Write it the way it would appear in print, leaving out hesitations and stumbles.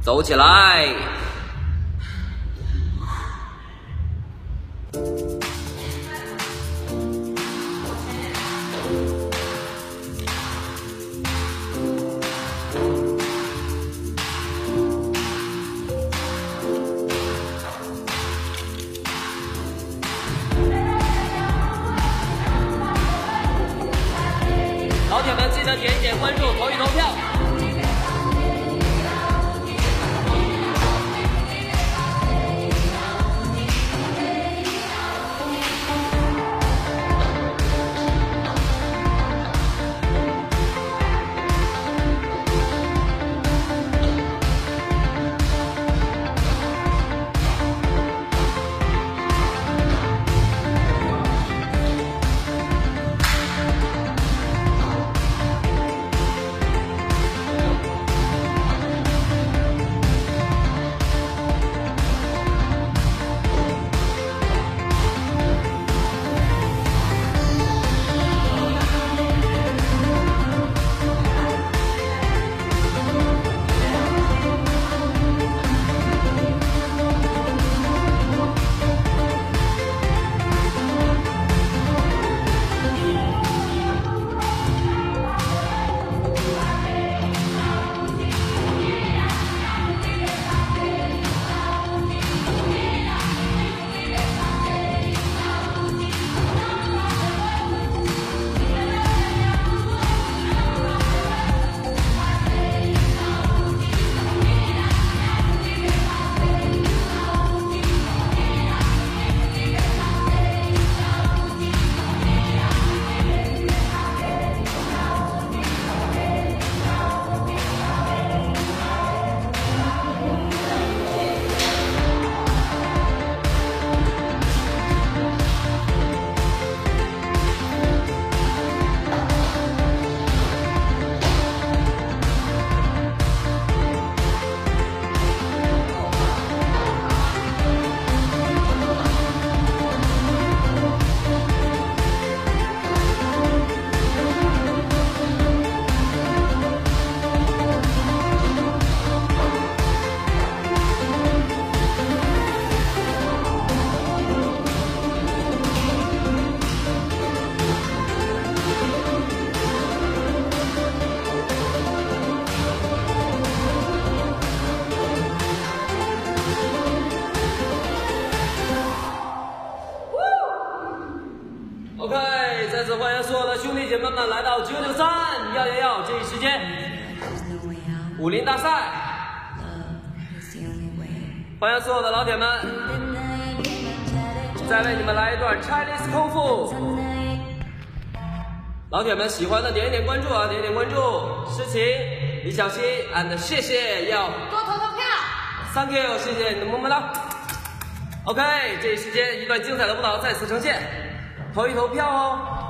走起来！老铁们，记得点一点关注，投一投票。OK， 再次欢迎所有的兄弟姐妹们来到9931111这一时间武林大赛，欢迎所有的老铁们，再为你们来一段 Chinese 功夫。老铁们喜欢的点一点关注啊，点一点关注。诗晴、李小溪 and 谢谢，要多投投票。 Thank you， 谢谢你的么么哒。OK， 这一时间一段精彩的舞蹈再次呈现。投一投票哦。